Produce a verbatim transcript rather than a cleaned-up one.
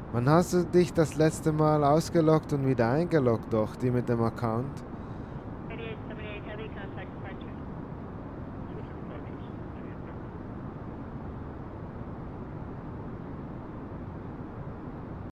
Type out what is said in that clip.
Wann hast du dich das letzte Mal ausgeloggt und wieder eingeloggt, doch, die mit dem Account?